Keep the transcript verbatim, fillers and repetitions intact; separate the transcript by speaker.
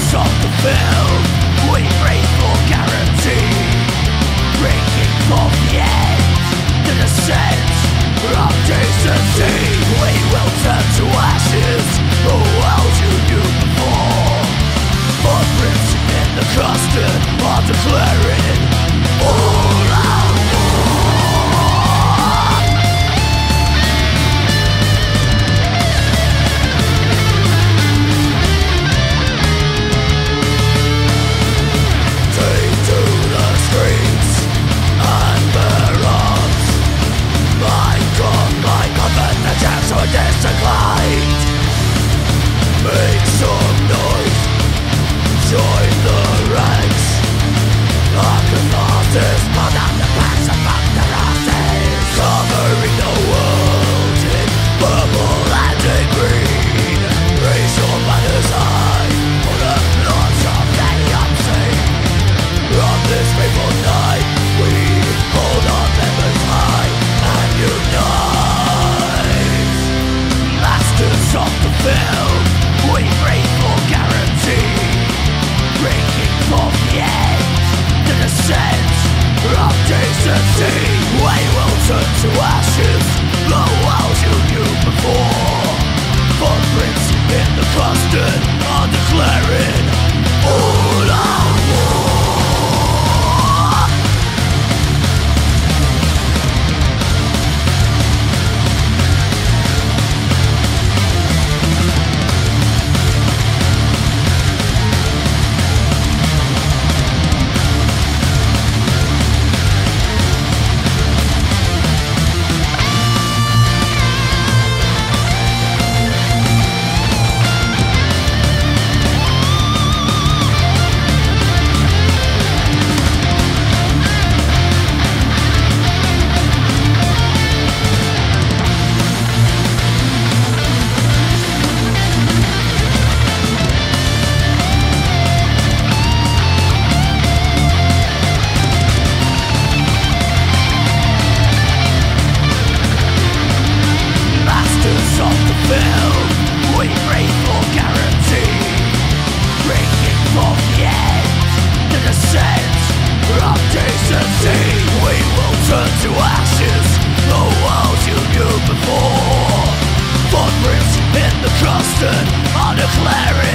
Speaker 1: of the film, we breathe for guarantee, drinking for the end, the descent of decency. We will turn to ashes the world you knew before. Footprints in the custard are declaring all out war. Take to the streets and their arms. My God, my God, but the jams are disinclined. Make some noise, join the ranks. Our catharsis, pull down the backs of the roses, covering the world in purple and in green. Raise your banners high for the lords of the unseen. On this fateful night, we hold our members high and unite. Masters of the film, we breathe for guarantee, breaking for the end, the descent of decency. We will turn to ashes the world you knew before. Footprints in the custard are declaring all out war. Custard are declaring